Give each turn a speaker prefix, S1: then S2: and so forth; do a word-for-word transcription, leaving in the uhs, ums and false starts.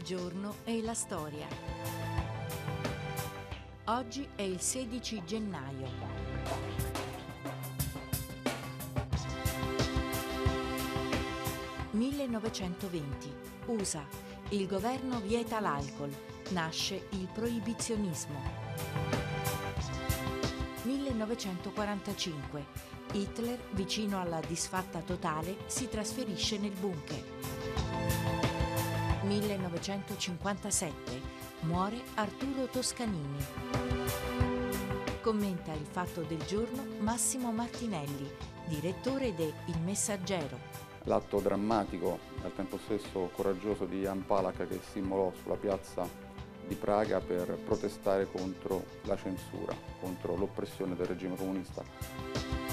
S1: giorno e la storia. Oggi è il sedici gennaio. millenovecentoventi. U S A. Il governo vieta l'alcol. Nasce il proibizionismo. millenovecentoquarantacinque. Hitler, vicino alla disfatta totale, si trasferisce nel bunker. millenovecentocinquantasette. Muore Arturo Toscanini. Commenta il fatto del giorno Massimo Martinelli, direttore de Il Messaggero.
S2: L'atto drammatico e al tempo stesso coraggioso di Jan Palach, che si immolò sulla piazza di Praga per protestare contro la censura, contro l'oppressione del regime comunista.